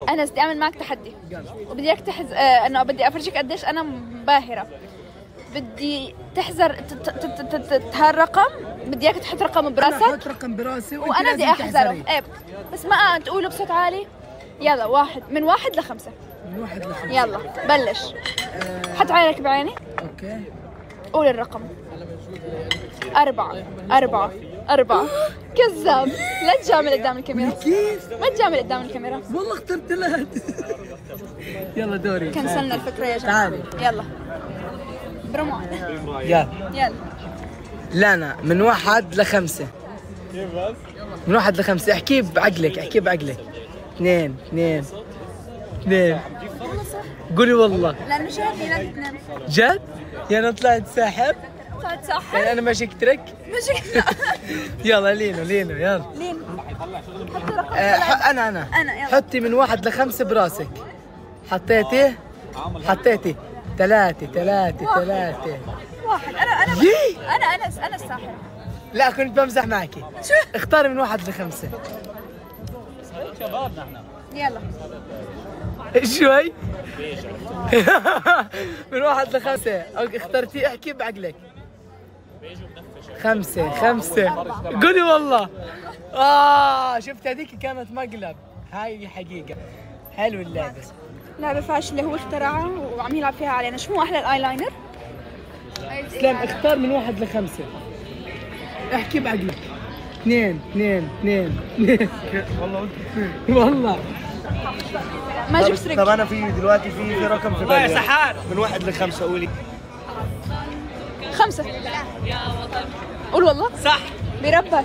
أنس بدي أعمل معك تحدي وبدي إياك أنه بدي أفرجيك قديش أنا باهرة. بدي تحذر هالرقم، بدي إياك تحط رقم براسك. أنا أحط رقم براسي وأنا بدي أحذره. إيه بس ما تقوله بصوت عالي. يلا من 1 ل 5. من 1 ل 5. يلا بلش. حط عينك بعيني. اوكي. قول الرقم. 4 كذاب. لا تجامل قدام الكاميرا. كيف؟ ما تجامل قدام الكاميرا. والله اخترت 3. يلا دوري. كنسلنا الفكرة يا جماعة. تعالي. يلا برمو. يلا. لا أنا من 1 ل 5. كيف بس؟ من 1 ل 5. احكي بعقلك. 2 قولي والله. لأنه شايفي لا تتنام. جد؟ يعني طلعت ساحب؟ طلعت ساحر؟ يعني أنا ماشي ترك؟ ماشي. يلا لينو يلا. لين. حطي رقم. أنا يلا. حطي من 1 ل 5 براسك. حطيتي 3. 1. أنا الساحر. لا كنت بمزح معك. اختاري من 1 ل 5. شبابنا احنا. يلا. شوي. من 1 ل 5. اخترتي. احكي بعقلك. 5. قولي والله. شفت هذيك كانت مقلب. هاي حقيقة. حلو اللعبة. لعبة فاشلة هو اخترعها وعم يلعب فيها علينا. شو مو أحلى الآيلاينر؟ اسلام اختار من 1 ل 5. احكي بعقلك. 2. والله ماجيك تريك. طب انا في دلوقتي في رقم في بالي. يا سحار. من 1 ل 5 قولي. 5. قول والله. صح. بربك.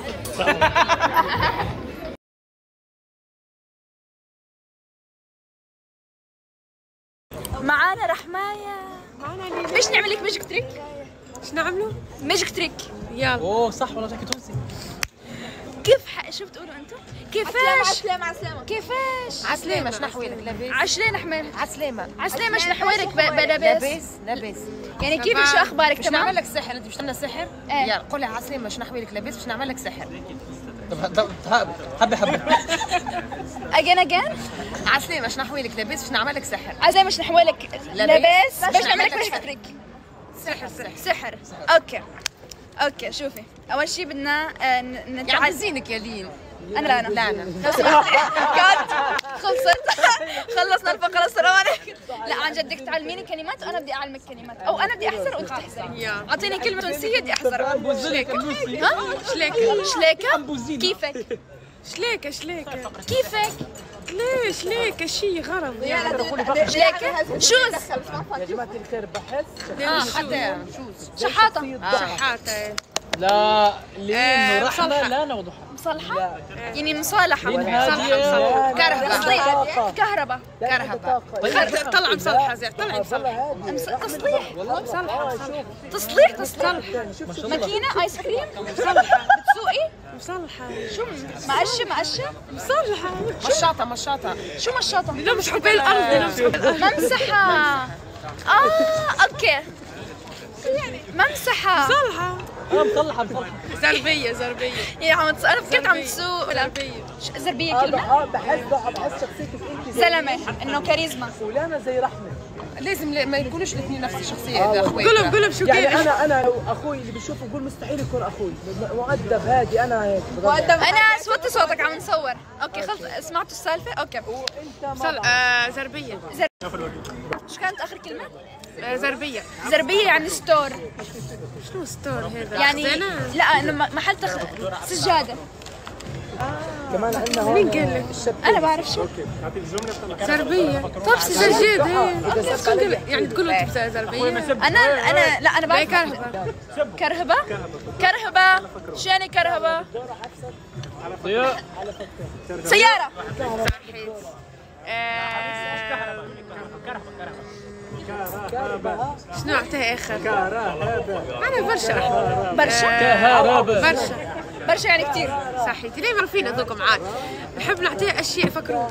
معانا رحماية. ليش نعمل لك ماجيك تريك؟ ايش نعملوا؟ ماجيك تريك. يلا. اوه صح والله شكلك تونسي. شو بتقولوا انتم؟ كيفاش؟ كيفاش؟ عسلامة شو نحوي لك لاباس؟ عشلين حمل. عسلامة شو نحوي لك لاباس يعني كيف شو اخبارك مش تمام؟ نعمل لك سحر، انت مش تعمل سحر؟ ايه. يلا قولي عسلامة شو نحوي لك لاباس باش نعمل لك سحر. طب حبة اجين عسلامة شو نحوي لك لاباس باش نعمل لك سحر. زي مش نحوي لك لاباس باش نعمل لك ماجيك تريك. سحر. اوكي شوفي اول شيء بدنا يعني زينك يا لين. انا لا كات خلصنا الفقره. السلام عليكم. لا عن جد بدك تعلميني كلمات وانا بدي اعلمك كلمات، او انا بدي احذر وانت تحذري. اعطيني كلمه تونسيه بدي احذرها. شليكه. كيفك؟ كيفك؟ ليش ليك شيء غرض شليكه. شوز. يا جماعة الخير بحس. حتى شحاطه. شحاتة. لا لين ورحمة لا نوضح. مصالحه يعني مصالحه. كهرباء. طلع مصلحة زي طلع تصليح ماكينه ايس كريم. بتسوقي مصلحة. شو مقشه مصلحة. مشاطة. شو مشاطه؟ نمسحوا بالارض. ممسحه. اوكي ممسحه. مصلحة. مصلحة. زربية. يا عم انا فكرت عم تسوق. زربيه كلمه. بحس شخصيتك انت زلمه انه كاريزما. ولانا زي رحمة. لازم ما يكونوش الاثنين نفس الشخصية. الاخوين قلب شو يعني كيف؟ انا لو اخوي اللي بشوفه بقول مستحيل يكون اخوي مؤدب هادي. انا هيك انا وطي صوتك عم نصور. اوكي خلص سمعتوا السالفه. اوكي زربية. شو كانت اخر كلمه؟ زربية يعني ستور. شنو ستور هذا؟ يعني لا انه محل سجاده. كمان عندنا مين قال لك؟ انا بعرف شو زربية. طب سجادة يعني تقولوا انت زربية. انا لا انا بعرف. كرهبه. شو يعني كرهبه؟ سياره. شنو اعطيه اخر؟ انا برشا. برشا يعني كثير. صحيتي ليه معروفين هذوك معاك. نحب نعطيه اشياء فكرون.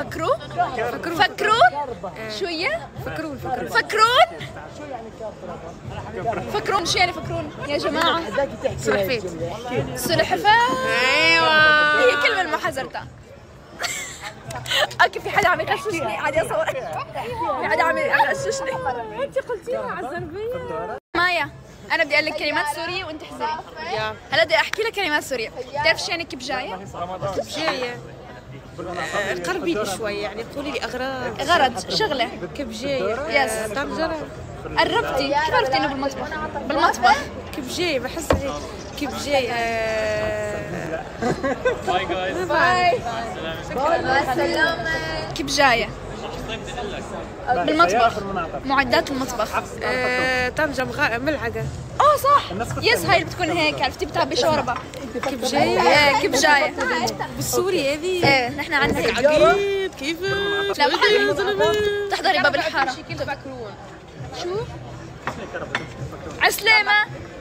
شويه. فكرون شو يعني فكرون يا جماعه؟ سلحفاة. سلحفاة. ايوه هي كلمه ما حذرتها. اوكي في حدا عم يغششني عادي اصورك. في حدا عم يغششني. انت قلتيها على الزربيه. مايا انا بدي اقول لك كلمات سوريه وانت احذري. هلا بدي احكي لك كلمات سوريه. بتعرف شو يعني كبجايه؟ كبجاية قربي لي شوي يعني قولي لي أغراض. غرض شغله. كبجاية يس طنجرة. قربتي. كيف عرفتي انه بالمطبخ؟ بالمطبخ كبجاية بحس هيك كبجاية. باي جايز. باي. مع السلامة. كبجاية بالمطبخ. معدات المطبخ. طنجة ملعقة. صح. يس هاي بتكون هيك عرفتي بتعبي شوربة. كبجاية. ايه كبجاية. بالسوري هذه. ايه نحن عندنا هيك. عقيد كيف؟ لا بتحضري باب الحارة. شو؟ عسلامة.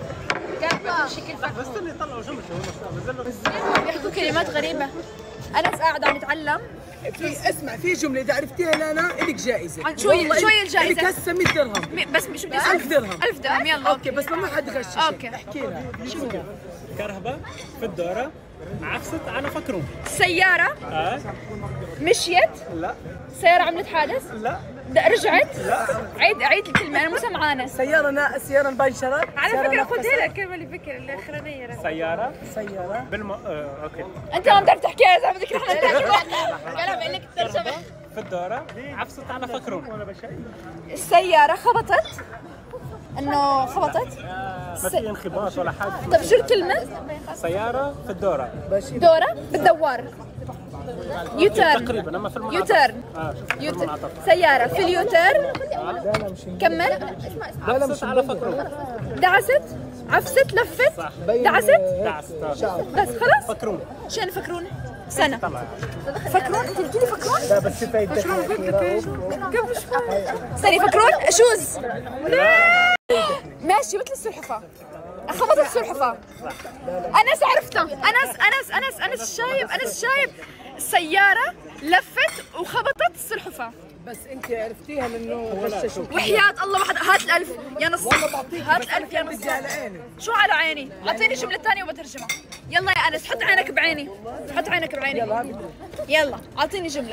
بيحكوا كلمات غريبة. أنس قاعد عم يتعلم. اسمع في جمله اذا عرفتيها لانا الك جائزه. شوي الجائزة. الك هسه 100 درهم. بس شو بدي اسمع؟ 1000 درهم. 1000 درهم يلا. اوكي بس ما حد يغشش. اوكي. احكي لها. شو كرهبة في الدورة عفست على فكرهم. سيارة مشيت. لا. سيارة عملت حادث. لا. رجعت. لا. عيد الكلمة أنا مو سمعانة. سياره انبنشرت. على فكرة قلت لك الكلمة اللي بكر الأخرانية. سيارة سياره اوكي. أنت ما بتعرف تحكيها إذا بدك نحن نحكي. قال عم لك الترجمة. في الدورة عفست على فكرهم. السيارة خبطت. إنه خبطت. ما في انخباط ولا حاجة. طب شو الكلمة؟ سيارة في الدورة. دورة بالدوار. يوتيرن. تقريبا اما في المناطق. يوتيرن. سيارة في اليوتيرن. كمل. عفست على فكرهم. دعست. عفست لفت. دعست. دعست. بس خلاص. فكرون. شو يعني فكرون؟ سنة. فكرون؟ انت قلتي لي فكرون؟ لا بس شوفي استني فكرون شوز. ماشي مثل السلحفاة. خبطت السلحفاة. أنس عرفتها. أنس الشايب. السيارة لفت وخبطت السلحفاة. بس انت عرفتيها لانه غششوك. وحياة الله هات ال1000 يا نص. هات ال1000 يا نص. على عيني. شو على عيني؟ أعطيني جملة ثانية وبترجمها. يلا يا أنس حط عينك بعيني. حط عينك بعيني. يلا أعطيني جملة.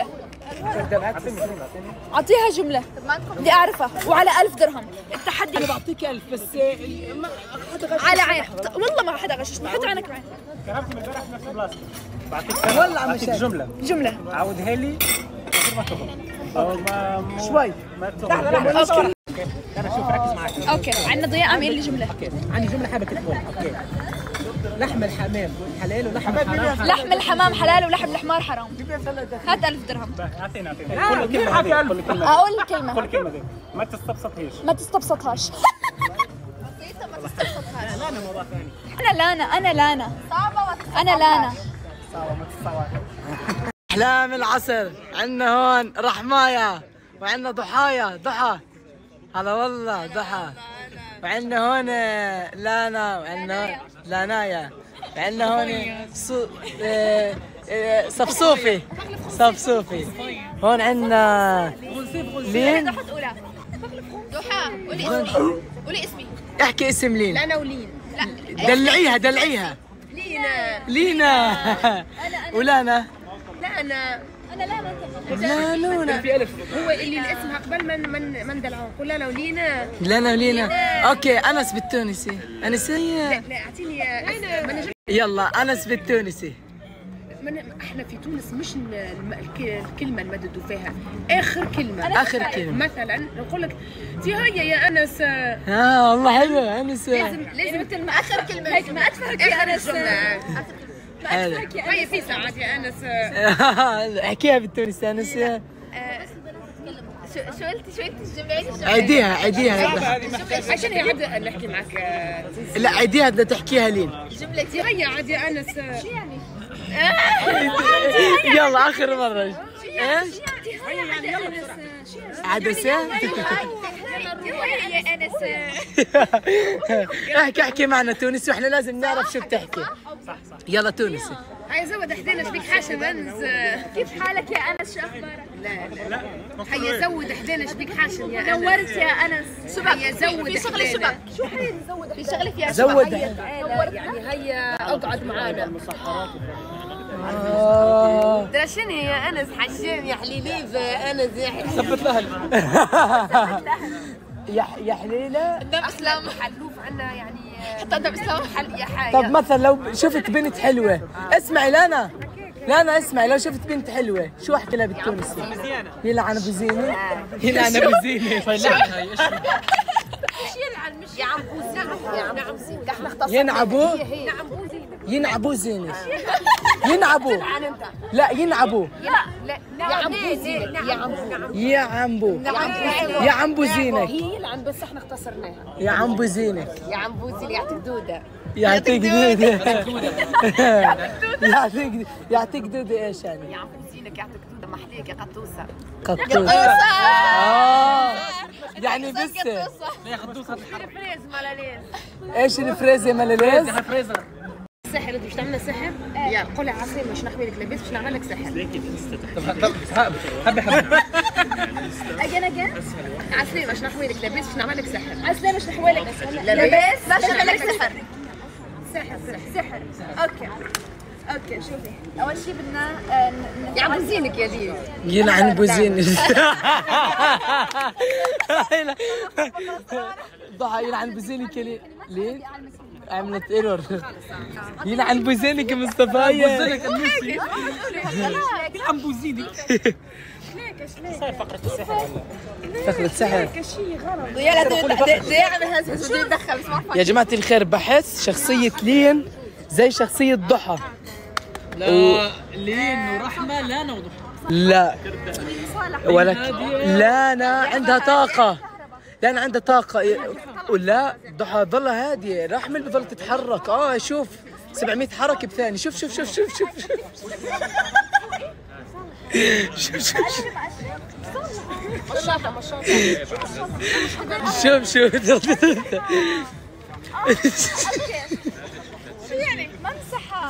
أعطيها جملة بدي أعرفها وعلى 1000 درهم. التحدي. انا بعطيك 1000 بس ما حدا غشش. على عين. والله ما حدا غششني. حط عينك بعيني. كرهبت من البارح في نفس البلاصة. والله عم بعطيك جملة. عودها لي غير ما تغلط. شوي. ما تغلط. أوكي. انا شوف ركز معك. أوكي عندنا ضياء عم يقول لي جملة. عندي جمله حابه اكتبها. اوكي. لحم الحمام حلال ولحم الحرام. لحم الحمام حلال ولحم الحمار حرام. هات 1000 درهم. اعطينا كل كلمة هذه. أقول الكلمة. كل كلمة دي ما تستبسطهاش. ما تستبسطهاش. أنا لانا. احلام العصر. عندنا هون رحمايا وعندنا ضحى. هلا والله ضحى. وعندنا هون لانا وعندنا لانايا. وعندنا هون صفصوفي. هون عندنا لين. ضحى قولي اسمي. احكي اسم لين. أنا ولين. دلعيها. لينا. ولانا. لا أنا لانونا. هو اللي الاسم قبل من دلعوه قول أنا ولينا. لينا. اوكي انس بالتونسي. انسيه. لا أعطيني يلا انس بالتونسي. احنا في تونس مش الكلمه المددوا فيها اخر كلمه. مثلا نقول لك انت هيا يا انس. والله حلوه انس. لازم مثل ما اخر كلمه هيك ما ادفعك يا انس. هيا في ساعات يا انس. احكيها بالتونسي انس. شو قلتي الجملة؟ عيديها. عشان هي عاد نحكي معك. لا عيديها بدها تحكيها لين. جملتي هيا عاد يا انس. شو يعني؟ يلا اخر مره. ايش؟ هيا يعني يلا بسرعه. عدسه. يا أنس. احكي معنا تونسي واحنا لازم نعرف شو بتحكي. صح. يلا تونسي. هيا زود حدينا شبيك حاشم انس. كيف حالك يا أنس؟ شو أخبارك؟ لا هيا زود حدينا شبيك حاشم يا انس. نورت يا أنس. هيا زود في شغلة شبك. شو حالي نزود؟ في شغلة فيها زود. يعني هيا اقعد معانا. ترى شنو يا انس حشام يا حليليب انس يا حليليب ثبت الاهل. يا حليله. قدام اسلام حلوف عنا يعني حتى قدام اسلام حل يا حاجه. طب مثلا لو شفت بنت حلوه، اسمعي لانا اسمعي، لو شفت بنت حلوه شو احكي لها بالتونسي؟ يلعن ابو زينه. يلعن ابو زينه. فيلعنها ايش؟ يلعن مش يا عم بوزينك يا عم بوزينك احنا اختصرنا ينعبوا نعم بوزينك ينعبوا زينه. ينعبوا لا ينعبوا لا يا عم بوزينك يا عمبو يا عمبو زينك. هي يلعن بس احنا اختصرناها يا عمبو زينك. يا عم بوزينك يعطيك دوده يعطيك دودة. يعطيك دودة ايش يعني؟ يا عم بوزينك يعطيك دوده محليك يا قطوسه. قطوسة. يعني بس يا خدوس فريز ملاليز ايش الفريزة ملاليز؟ فريزر. سحر انت مش تعملنا سحر؟ يا قولي عصير مش نحمي لك لبس مش نعمل لك سحر. طب حبي اجين عصير مش نحمي لك لبس مش نعمل لك سحر. عسلامة مش نحوي لك لبس باش نعمل لك سحر. سحر اوكي شوفي اول شيء بدنا يا عم بوزينك يا دي يلعن بوزين. ضحى يلعن بوزينك ليه؟ عملت ايرور. يلعن بوزينك مصطفى. بوزينك النسي. عم بوزينك. صار فقرة السحر فقرة سحر. يلا يعمل هزهز وجاي يدخل بس ما يا جماعة الخير بحس شخصية لين زي شخصية ضحى. لا لين ورحمة لانا وضحى. لا ولكن لانا عندها طاقة. لانا عندها طاقة ولا ضحى ضلها هادية. رحمة اللي بضل تتحرك. شوف 700 حركة بثانية. شوف شوف شوف شوف شوف شوف شوف شوف شو يعني ما مسحها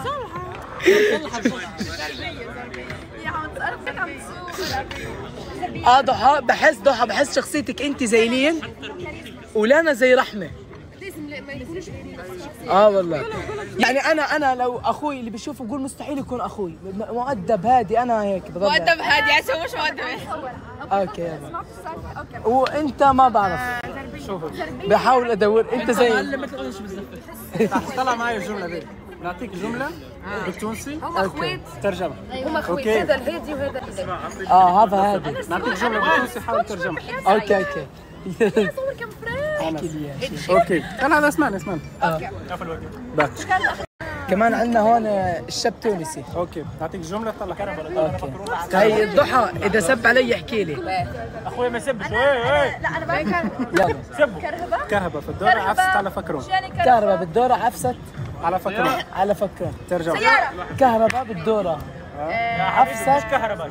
يا عم تعرفك عم تسوق. ضحى بحس شخصيتك انت زي لين ولانا زي رحمة. لازم ما يكونوش والله يعني انا لو اخوي اللي بشوفه بقول مستحيل يكون اخوي مؤدب هادي. انا هيك بضل مؤدب هادي عشان مش مؤدب. اوكي يلا. وانت ما بعرف بحاول ادور. انت زي طلع معي الجملة ذي. نعطيك جملة بالتونسي هم اخوات ترجمة. هم اخوات هذا الهادي وهذا الهادي. هذا هادي. نعطيك جملة بالتونسي حاول ترجمة. اوكي صور كم فريق. اوكي انا اسمعني باك. كمان عندنا هون الشاب تونسي. اوكي نعطيك جملة طلع. اوكي هي ضحى اذا سب علي احكي لي. اخوي ما يسبش. لا انا بعرف يلا. سبوا كرهبة في الدورة عفست على فكرون. كهرباء بالدورة عفست على فكرون ترجمة. سيارة كهرباء بالدورة عفست كهرباء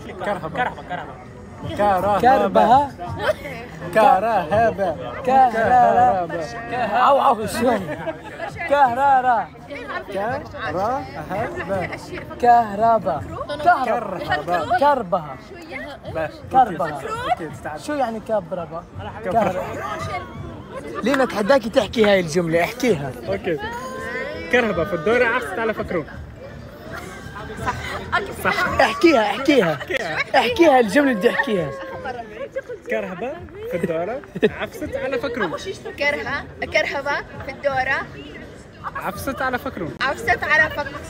عو شلون كهرباء شو يعني كهرباء؟ لينا اتحداكي تحكي هاي الجملة. احكيها. اوكي كرهبة في الدورة عفست على فكرون. صح. احكيها الجملة اللي بدي احكيها. كرهبة في الدورة عفست على فكرون. كرهبة في الدورة عفست على فكرون. عفست على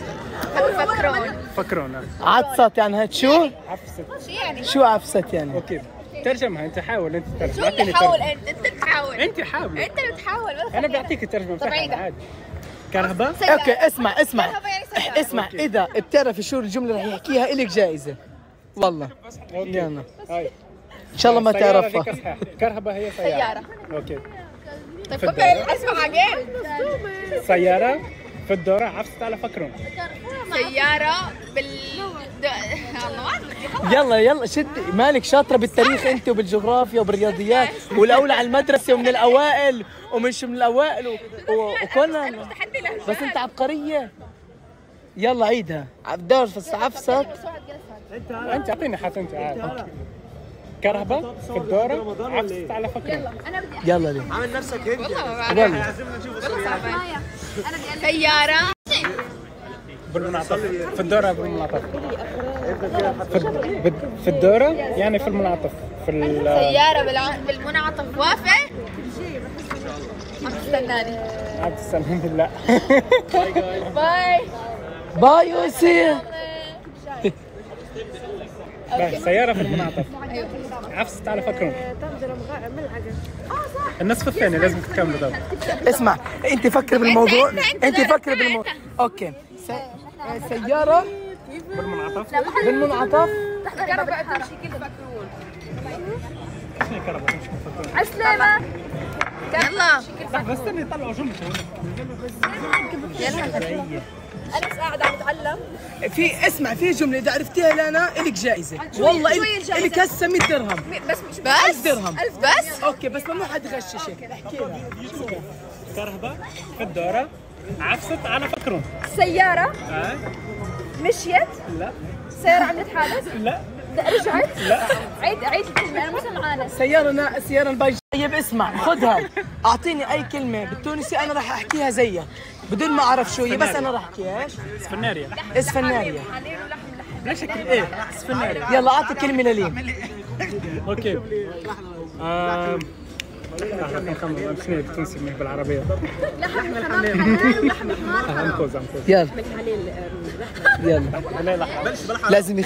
فكرون. عطست يعني هاد شو؟ عفست. شو عفست يعني؟ اوكي ترجمها انت. حاول انت تترجم. شو اللي حاول انت تحاول انت حاول. انت اللي تحاول. انا بعطيك الترجمة بتاعها عادي. كرهبة. اوكي اسمع اذا بتعرفي شو الجملة رح يحكيها الك جائزة والله. يلا هاي ان شاء الله ما تعرفها. كرهبة هي سيارة. اوكي طيب كمل اسمع عقل. سيارة في الدورة عفست على فكرون. سيارة يلا شد مالك شاطرة بالتاريخ انت وبالجغرافيا وبالرياضيات والاولى على المدرسة ومن الاوائل ومش من الاوائل وكنا بس انت عبقرية. يلا عيدها. الدورة عفست. انت اعطيني حتى انت عادي. كرهبة في الدورة عفست على فكرون. يلا ليه عامل نفسك هندي. والله سيارة بالمنعطف في الدورة بالمنعطف في الدورة يعني في المنعطف في سيارة بالمنعطف واقفة عم تستناني. عم تستناني؟ لا. باي باي يوسف. سيارة في المنعطف. عفسة على فكرون. النصف الثاني لازم تكملوا ده. اسمع انت فكر بالموضوع، انت فكر بالموضوع. اوكي سيارة بالمنعطف تحت كهرباء تمشي كل فكرون. شنو كهرباء تمشي فكرون؟ عسلامة. يلا لحظة استني طلعوا جملة. يلا أنا قاعدة عم أتعلم. في اسمع في جملة إذا عرفتيها لنا إلك جائزة. والله إلك هسه 100 درهم. بس 1000 درهم. 1000 بس؟ أوكي بس ممنوع حد يغششك. احكي لها. كهرباء في الدورة عفست على فكرون. سيارة مشيت؟ لا. سيارة عملت حادث؟ لا. رجعت؟ لا. عيد الكلمة أنا مو سمعانة. سيارة البايج. طيب اسمع خذها أعطيني أي كلمة بالتونسي أنا راح أحكيها زيها بدون ما أعرف شو هي بس أنا راح أحكيها. إيش؟ اسفناريا. اسفناريا. لا شكل إيه؟ اسفناريا. يلا أعطي كلمة للين. اوكي. نخمم شنو بالتونسي مش بالعربية. لحم حمار حلال ولحم حمار حرام. عنكوز. يلا. من حلال يلا. لا. لازم